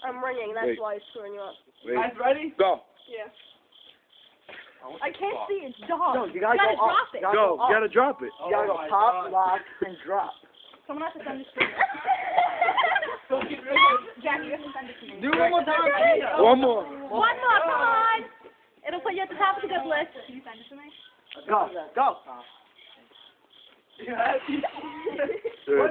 I'm ringing, that's Wait. why it's screwing you up. Wait. Guys ready? Go. Yeah. I can't see, it's dark. No, you gotta go up. drop it. You gotta Go. go up. You gotta drop it. You gotta go pop, lock, and drop. Someone has to send this to me. Jackie, you have to send it to me. Do it one more time. One more. One more, come on. It'll put you at the top of the good list. Can you send it to me? Go. Go. Yeah. Sure.